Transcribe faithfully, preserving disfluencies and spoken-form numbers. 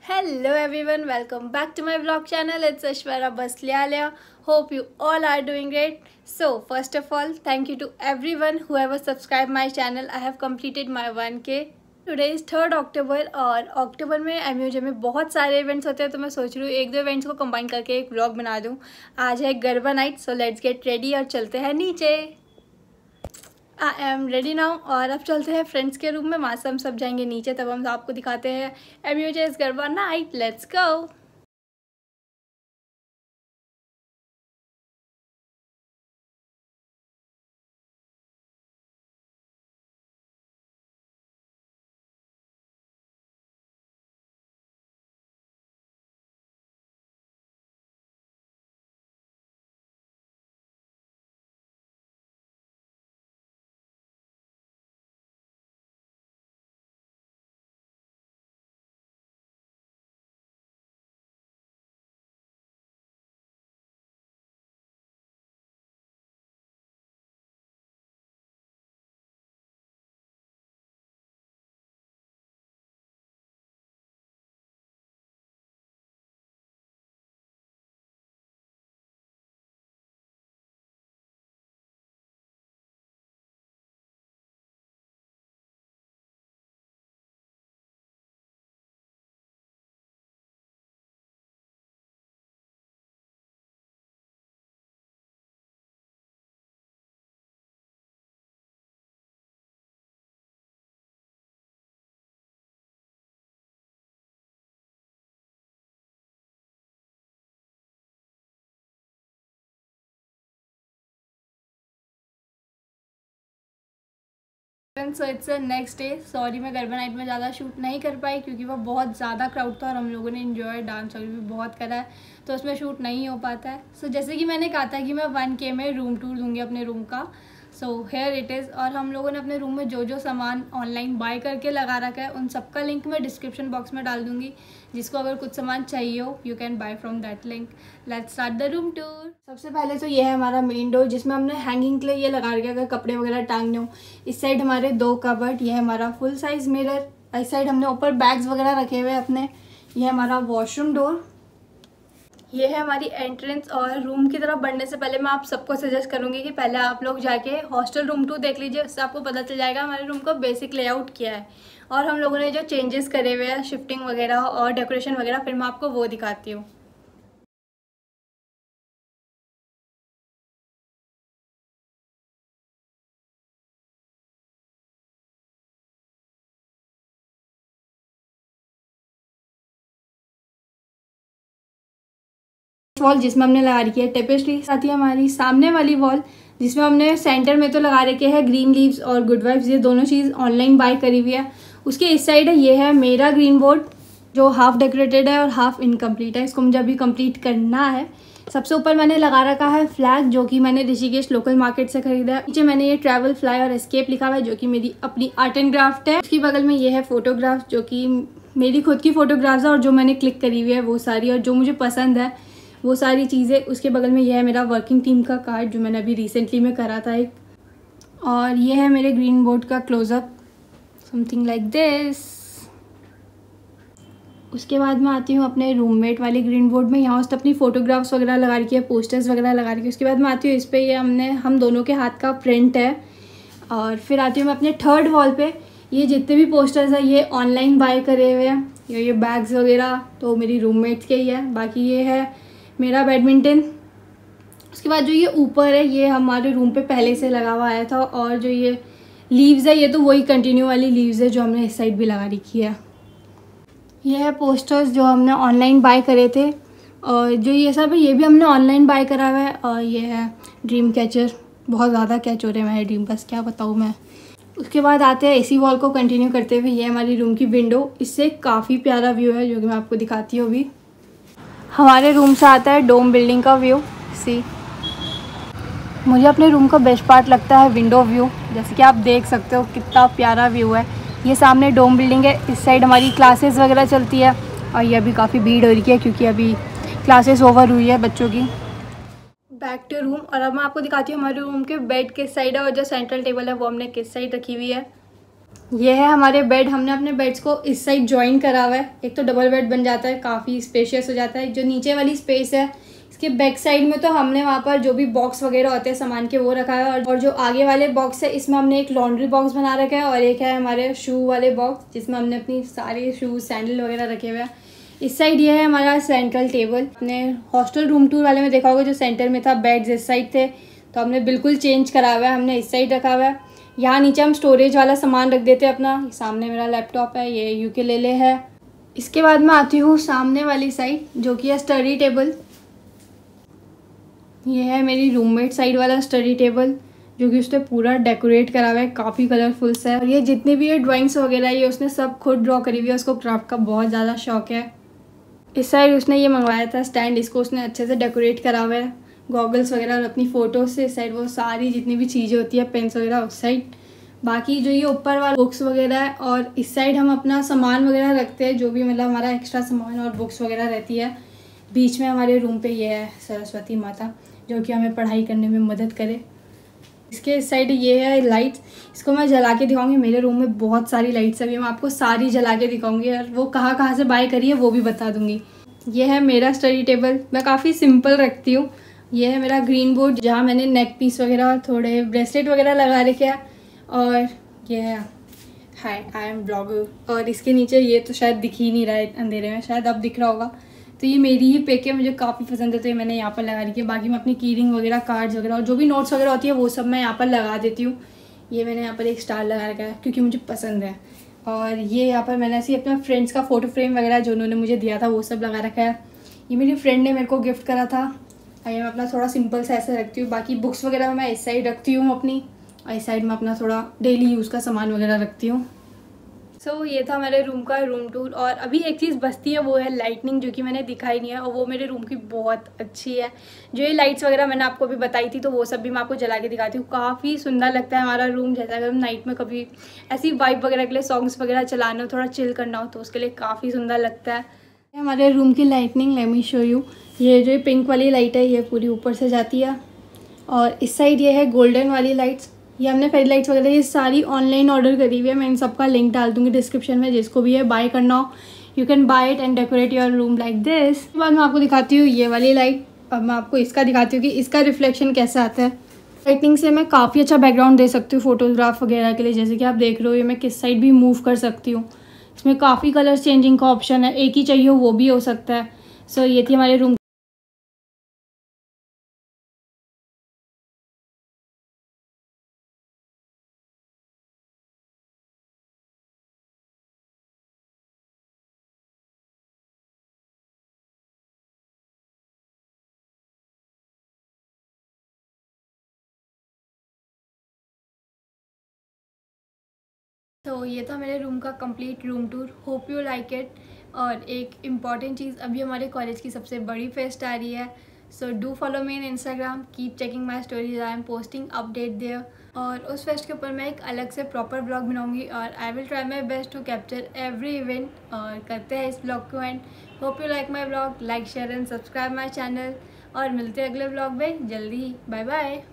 Hello everyone, welcome back to my vlog channel. It's Ashwara Baslialia. Hope you all are doing great. So first of all, thank you to everyone who ever subscribed my channel. I have completed my one K. Today is third October और अक्टूबर में एमयूजे में बहुत सारे events होते हैं, तो मैं सोच रही हूँ एक दो इवेंट्स को कंबाइन करके एक व्लॉग बना दूँ। आज है garba night, so let's get ready और चलते हैं नीचे। आई एम रेडी नाउ और अब चलते हैं फ्रेंड्स के रूम में। वहाँ से हम सब जाएंगे नीचे, तब हम आपको दिखाते हैं MUJ is garba night. Let's go. So it's next day. Sorry मैं गरबा नाइट में ज़्यादा शूट नहीं कर पाई क्योंकि वो बहुत ज़्यादा क्राउड था और हम लोगों ने इन्जॉय डांस और भी बहुत करा है, तो उसमें शूट नहीं हो पाता है। सो so, जैसे कि मैंने कहा था कि मैं वन के में रूम टूर दूंगी अपने रूम का। So here it is. और हम लोगों ने अपने रूम में जो जो सामान ऑनलाइन बाय करके लगा रखा है उन सबका लिंक मैं डिस्क्रिप्शन बॉक्स में डाल दूंगी, जिसको अगर कुछ सामान चाहिए हो you can buy from that link. Let's start the room tour. सबसे पहले तो ये है हमारा मेन डोर, जिसमें हमने हैंगिंग के लिए ये लगा रखा है अगर कपड़े वगैरह टांगने हो। इस साइड हमारे दो कबर्ड, ये है हमारा फुल साइज मिरर। इस साइड हमने ऊपर बैग्स वगैरह रखे हुए अपने। ये है हमारा वॉशरूम डोर। ये है हमारी एंट्रेंस। और रूम की तरफ बढ़ने से पहले मैं आप सबको सजेस्ट करूँगी कि पहले आप लोग जाके हॉस्टल रूम टू देख लीजिए, उससे आपको पता चल जाएगा हमारे रूम का बेसिक लेआउट क्या है और हम लोगों ने जो चेंजेस करे हुए हैं, शिफ्टिंग वगैरह और डेकोरेशन वगैरह, फिर मैं आपको वो दिखाती हूँ। वॉल जिसमें हमने लगा रखी है टेपेस्ट्री, साथ ही हमारी सामने वाली वॉल जिसमें हमने सेंटर में तो लगा रखे हैं ग्रीन लीव्स और गुड वाइब्स, ये दोनों चीज़ ऑनलाइन बाय करी हुई है। उसके इस साइड है, ये है मेरा ग्रीन बोर्ड जो हाफ डेकोरेटेड है और हाफ इनकम्प्लीट है, इसको मुझे अभी कंप्लीट करना है। सबसे ऊपर मैंने लगा रखा है फ्लैग जो कि मैंने ऋषिकेश लोकल मार्केट से खरीदा है। नीचे मैंने ये ट्रैवल फ्लाई और एस्केप लिखा हुआ है जो कि मेरी अपनी आर्ट एंड क्राफ्ट है। उसके बगल में ये है फोटोग्राफ जो कि मेरी खुद की फोटोग्राफ्स है और जो मैंने क्लिक करी हुई है वो सारी, और जो मुझे पसंद है वो सारी चीज़ें। उसके बगल में यह है मेरा वर्किंग टीम का कार्ड जो मैंने अभी रिसेंटली में करा था एक, और ये है मेरे ग्रीन बोर्ड का क्लोजअप, समथिंग लाइक दिस। उसके बाद मैं आती हूँ अपने रूममेट वाले ग्रीन बोर्ड में। यहाँ उसने अपनी फ़ोटोग्राफ्स वगैरह लगा रखी है, पोस्टर्स वगैरह लगा रखी है। उसके बाद मैं आती हूँ इस पर, ये हमने हम दोनों के हाथ का प्रिंट है। और फिर आती हूँ मैं अपने थर्ड वॉल पे। ये जितने भी पोस्टर्स हैं ये ऑनलाइन बाय करे हुए हैं। ये ये बैग्स वगैरह तो मेरी रूममेट्स के ही है। बाकी ये है मेरा बैडमिंटन। उसके बाद जो ये ऊपर है ये हमारे रूम पे पहले से लगा हुआ आया था, और जो ये लीव्स है ये तो वही कंटिन्यू वाली लीव्स है जो हमने इस साइड भी लगा रखी है। ये है पोस्टर्स जो हमने ऑनलाइन बाय करे थे, और जो ये सब है ये भी हमने ऑनलाइन बाय करा हुआ है। और ये है ड्रीम कैचर, बहुत ज़्यादा कैच हो रहे हैं मेरे ड्रीम, बस क्या बताऊँ मैं। उसके बाद आते हैं एसी वॉल को कंटिन्यू करते हुए। ये हमारी रूम की विंडो, इससे काफ़ी प्यारा व्यू है जो कि मैं आपको दिखाती हूँ अभी। हमारे रूम से आता है डोम बिल्डिंग का व्यू। सी मुझे अपने रूम का बेस्ट पार्ट लगता है विंडो व्यू, जैसे कि आप देख सकते हो कितना प्यारा व्यू है। ये सामने डोम बिल्डिंग है, इस साइड हमारी क्लासेस वगैरह चलती है, और ये अभी काफ़ी भीड़ हो रही है क्योंकि अभी क्लासेस ओवर हुई है बच्चों की। Back to room. और अब मैं आपको दिखाती हूँ हमारे रूम के बेड किस साइड है और जो सेंट्रल टेबल है वो हमने किस साइड रखी हुई है। ये है हमारे बेड। हमने अपने बेड्स को इस साइड ज्वाइन करा हुआ है। एक तो डबल बेड बन जाता है, काफ़ी स्पेशियस हो जाता है। जो नीचे वाली स्पेस है इसके बैक साइड में तो हमने वहाँ पर जो भी बॉक्स वगैरह होते हैं सामान के वो रखा है, और जो आगे वाले बॉक्स है इसमें हमने एक लॉन्ड्री बॉक्स बना रखा है, और एक है हमारे शू वाले बॉक्स जिसमें हमने अपनी सारे शूज़ सैंडल वगैरह रखे हुए हैं। इस साइड ये है हमारा सेंट्रल टेबल। अपने हॉस्टल रूम टूर वाले में देखा होगा जो सेंटर में था, बेड्स इस साइड थे, तो हमने बिल्कुल चेंज करा हुआ है, हमने इस साइड रखा हुआ है। यहाँ नीचे हम स्टोरेज वाला सामान रख देते हैं अपना। सामने मेरा लैपटॉप है, ये यूकेलेले है। इसके बाद मैं आती हूँ सामने वाली साइड जो कि है स्टडी टेबल। ये है मेरी रूममेट साइड वाला स्टडी टेबल जो कि उसने पूरा डेकोरेट करा हुआ है, काफ़ी कलरफुल सा है। और ये जितनी भी ये ड्राइंग्स वगैरह ये उसने सब खुद ड्रॉ करी हुई है, उसको क्राफ्ट का बहुत ज़्यादा शौक है। इस साइड उसने ये मंगवाया था स्टैंड, इसको उसने अच्छे से डेकोरेट करा हुआ है गॉगल्स वगैरह और अपनी फ़ोटोज़ से। इस साइड वो सारी जितनी भी चीज़ें होती है पेन्स वगैरह उस साइड। बाकी जो ये ऊपर वाला बुक्स वगैरह है, और इस साइड हम अपना सामान वगैरह रखते हैं जो भी मतलब हमारा एक्स्ट्रा सामान और बुक्स वगैरह रहती है। बीच में हमारे रूम पे ये है सरस्वती माता जो कि हमें पढ़ाई करने में मदद करे। इसके इस साइड ये है लाइट्स, इसको मैं जला के दिखाऊंगी। मेरे रूम में बहुत सारी लाइट्स अभी मैं आपको सारी जला के दिखाऊंगी, और वो कहाँ कहाँ से बाय करी है वो भी बता दूंगी। ये है मेरा स्टडी टेबल, मैं काफ़ी सिंपल रखती हूँ। ये है मेरा ग्रीन बोर्ड जहाँ मैंने नेक पीस वगैरह और थोड़े ब्रेसलेट वगैरह लगा रखे हैं। और ये है हाय आई एम ब्लॉगर, और इसके नीचे ये तो शायद दिख ही नहीं रहा है अंधेरे में, शायद अब दिख रहा होगा। तो ये मेरी ही पिक है, मुझे काफ़ी पसंद है तो ये मैंने यहाँ पर लगा रखी है। बाकी मैं अपनी की रिंग वगैरह, कार्ड्स वगैरह और जो भी नोट्स वगैरह होती है वो सब मैं यहाँ पर लगा देती हूँ। ये मैंने यहाँ पर एक स्टार लगा रखा है क्योंकि मुझे पसंद है। और ये यहाँ पर मैंने ऐसे अपने फ्रेंड्स का फ़ोटो फ्रेम वगैरह जो उन्होंने मुझे दिया था वो सब लगा रखा है। ये मेरी फ्रेंड ने मेरे को गिफ्ट करा था। और ये मैं अपना थोड़ा सिंपल सा ऐसे रखती हूँ। बाकी बुक्स वगैरह मैं इस साइड रखती हूँ अपनी, और इस साइड में अपना थोड़ा डेली यूज़ का सामान वगैरह रखती हूँ। सो so, ये था मेरे रूम का रूम टूर। और अभी एक चीज़ बचती है वो है लाइटनिंग, जो कि मैंने दिखाई नहीं है, और वो मेरे रूम की बहुत अच्छी है। जो ये लाइट्स वगैरह मैंने आपको भी बताई थी तो वो सब भी मैं आपको जला के दिखाती हूँ। काफ़ी सुंदर लगता है हमारा रूम, जैसा अगर हम नाइट में कभी ऐसी वाइब वगैरह के लिए सॉन्ग्स वगैरह चलाना हो, थोड़ा चिल करना हो तो उसके लिए काफ़ी सुंदर लगता है। हमारे रूम की lightning let me show you. ये जो पिंक वाली लाइट है ये पूरी ऊपर से जाती है, और इस साइड ये है गोल्डन वाली लाइट्स। ये हमने फेरी लाइट्स वगैरह ये सारी ऑनलाइन ऑर्डर करी हुई है, मैं इन सब का लिंक डाल दूँगी डिस्क्रिप्शन में। जिसको भी ये बाय करना हो you can buy it and decorate your room like this. उसके बाद मैं आपको दिखाती हूँ ये वाली लाइट। अब मैं आपको इसका दिखाती हूँ कि इसका रिफ्लेक्शन कैसा आता है। लाइटिंग से मैं काफ़ी अच्छा बैकग्राउंड दे सकती हूँ फोटोग्राफ वगैरह के लिए। जैसे कि आप देख रहे हो ये मैं किस साइड भी मूव कर सकती हूँ। इसमें काफ़ी कलर चेंजिंग का ऑप्शन है, एक ही चाहिए हो वो भी हो सकता है। सो so, ये थी हमारे रूम तो ये था मेरे रूम का complete room tour. Hope you like it. और एक इम्पॉर्टेंट चीज़, अभी हमारे कॉलेज की सबसे बड़ी फेस्ट आ रही है, so do follow me in Instagram, keep checking my stories, I am posting update there. और उस फेस्ट के ऊपर मैं एक अलग से प्रॉपर ब्लॉग बनाऊंगी, और I will try my best to capture every event. और करते हैं इस ब्लॉग को end. Hope you like my blog, like share and subscribe my channel, और मिलते हैं अगले ब्लॉग में जल्दी ही। Bye bye.